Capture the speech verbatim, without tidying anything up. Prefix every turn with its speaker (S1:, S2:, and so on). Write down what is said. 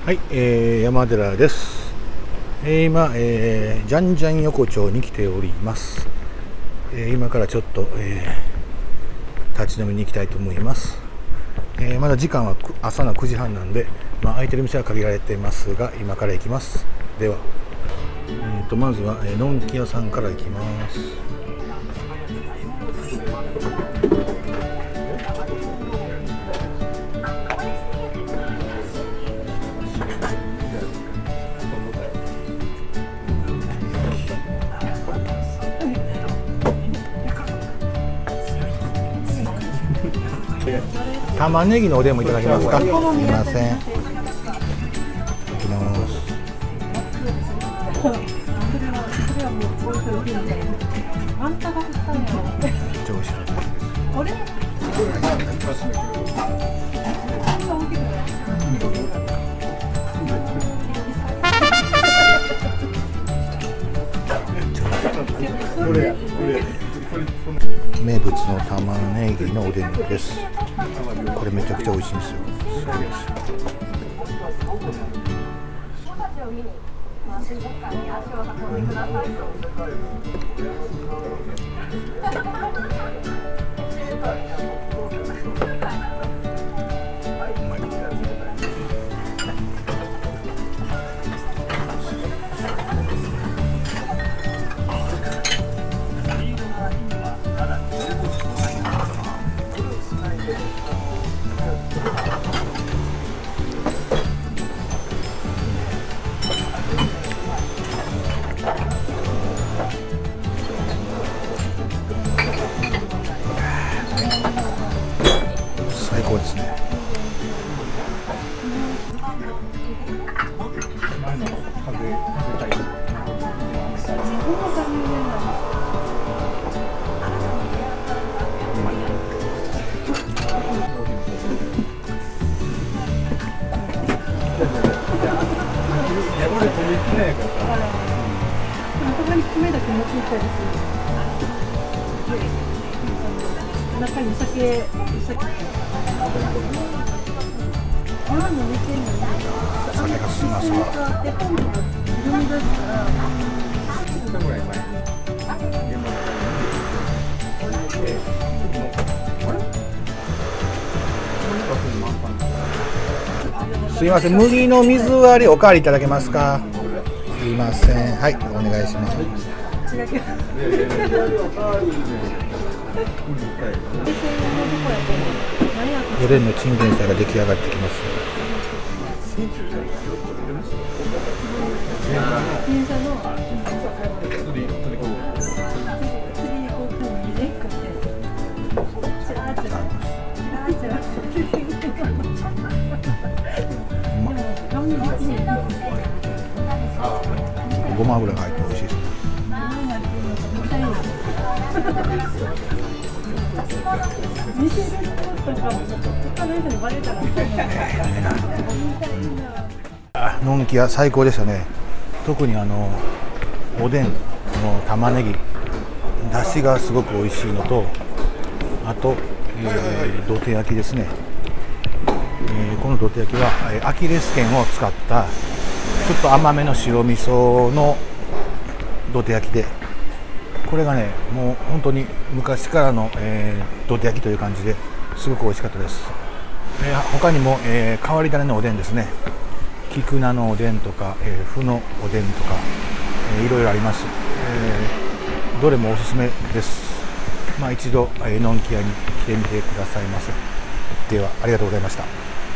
S1: はい、えー、山寺です。えー、今、えー、じゃんじゃん横丁に来ております。えー、今からちょっと、えー、立ち飲みに行きたいと思います。えー、まだ時間は朝のくじはんなんで、まあ、空いてる店は限られてますが、今から行きます。では、えー、とまずは、えー、のんき屋さんから行きます。玉ねぎのおでんもいただけますか。すみません。いただきます。超美味しい。名物の玉ねぎのおでんです。これめちゃくちゃ美味しいんですよ。すごいですよ。最高ですね。
S2: 中に酒、酒。
S1: 酒が進みますわ。すいません、麦の水割りおかわりいただけますか。すいません、はい、お願いします。おでんのチンゲン菜が出来上がってきます。ごま油が入って美味しいですね。のんき屋最高でしたね。特にあのおでんの玉ねぎだしがすごく美味しいのと、あと、えー、土手焼きですね。えー、この土手焼きは、えー、アキレス腱を使ったちょっと甘めの白味噌の土手焼きで、これがねもう本当に昔からの、えー、土手焼きという感じですごく美味しかったです。えー、他にも、えー、変わり種のおでんですね。菊菜のおでんとか、えー、麩のおでんとか、えー、いろいろあります。えー、どれもおすすめです。まあ、一度、えー、のんき屋に来てみてくださいませ。ではありがとうございました。